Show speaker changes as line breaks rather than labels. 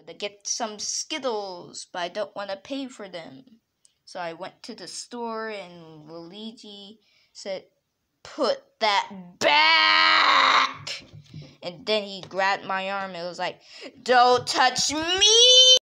to get some Skittles, but I don't want to pay for them. So I went to the store and Luigi said, "Put that back!" And then he grabbed my arm and was like, "Don't touch me!"